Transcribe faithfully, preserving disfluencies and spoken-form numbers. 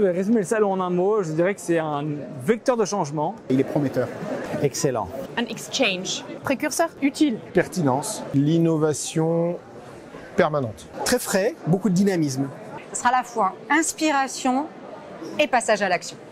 devais résumer le salon en un mot, je dirais que c'est un vecteur de changement. Il est prometteur. Excellent. Un exchange. Précurseur. Utile. Pertinence. L'innovation permanente. Très frais, beaucoup de dynamisme. Ce sera à la fois inspiration et passage à l'action.